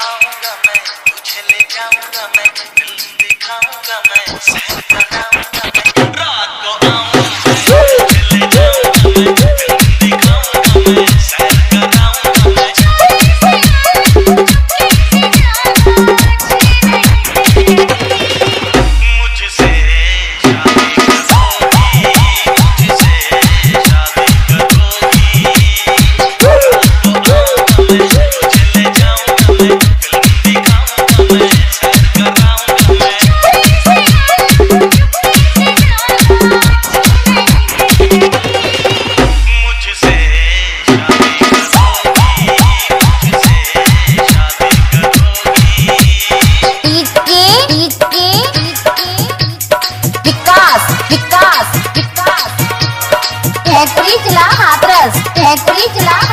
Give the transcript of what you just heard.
आऊंगा मैं, तुझे ले जाऊंगा मैं, फिल्म दिखाऊंगा मैं, सैर कराऊंगा मैं, रात को आऊंगा मैं, तुझे ले जाऊंगा मैं, फिल्म दिखाऊंगा मैं, सैर कराऊंगा मैं। मुझसे शादी करोगी, मुझसे शादी करोगी, रात को आऊंगा मैं, तुझे ले जाऊंगा मैं, फिल्म दिखाऊंगा मैं, सैर कराऊंगा मैं। मुझसे शादी करोगी, मुझसे शादी करोगी। विकास विकास विकास फैक्ट्री चला हाथरस फैक्ट्री चला